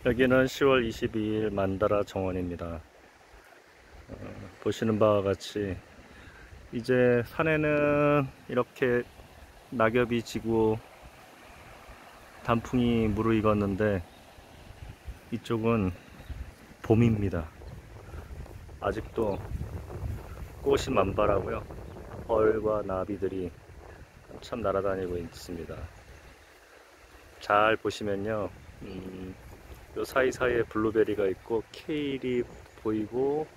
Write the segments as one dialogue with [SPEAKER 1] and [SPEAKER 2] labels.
[SPEAKER 1] 여기는 10월 22일 만다라 정원입니다. 보시는 바와 같이 이제 산에는 이렇게 낙엽이 지고 단풍이 무르익었는데 이쪽은 봄입니다. 아직도 꽃이 만발하고요. 벌과 나비들이 참 날아다니고 있습니다. 잘 보시면요, 요 사이사이에 블루베리가 있고 케일이 보이고,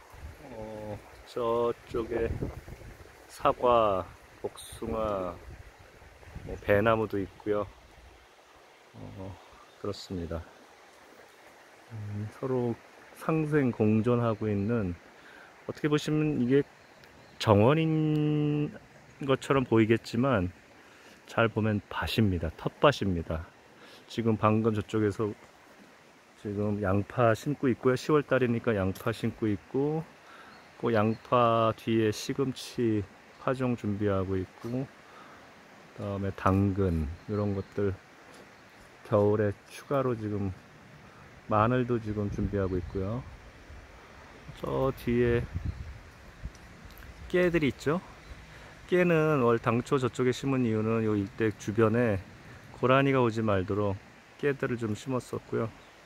[SPEAKER 1] 저쪽에 사과, 복숭아, 배나무도 있고요. 그렇습니다. 서로 상생 공존하고 있는, 어떻게 보시면 이게 정원인 것처럼 보이겠지만 잘 보면 밭입니다. 텃밭입니다. 지금 방금 저쪽에서 지금 양파 심고 있고요. 10월 달이니까 양파 심고 있고, 그 양파 뒤에 시금치 파종 준비하고 있고, 그다음에 당근 이런 것들 겨울에 추가로 지금 마늘도 지금 준비하고 있고요. 저 뒤에 깨들이 있죠. 깨는 원래 당초 저쪽에 심은 이유는 요 일대 주변에 고라니가 오지 말도록 깨들을 좀 심었었고요.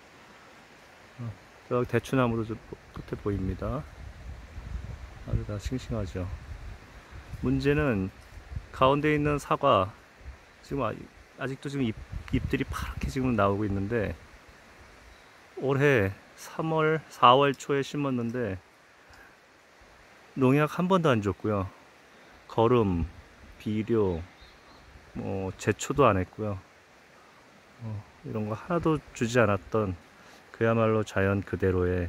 [SPEAKER 1] 저 대추나무도 좀 끝에 보입니다. 아주 다 싱싱하죠. 문제는 가운데 있는 사과, 지금 아직도 지금 잎들이 파랗게 지금 나오고 있는데, 올해 3월 4월 초에 심었는데 농약 한 번도 안 줬고요. 거름, 비료, 제초도 안 했고요. 이런 거 하나도 주지 않았던 그야말로 자연 그대로의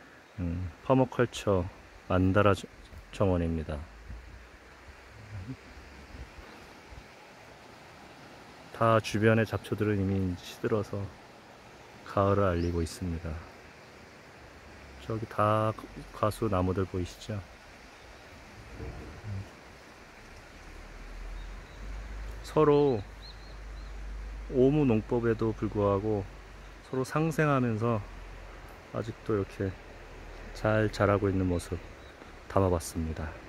[SPEAKER 1] 퍼머컬처 만다라 정원입니다. 다 주변의 잡초들은 이미 시들어서 가을을 알리고 있습니다. 저기 다 과수 나무들 보이시죠? 서로 오무 농법에도 불구하고 서로 상생하면서 아직도 이렇게 잘 자라고 있는 모습 담아봤습니다.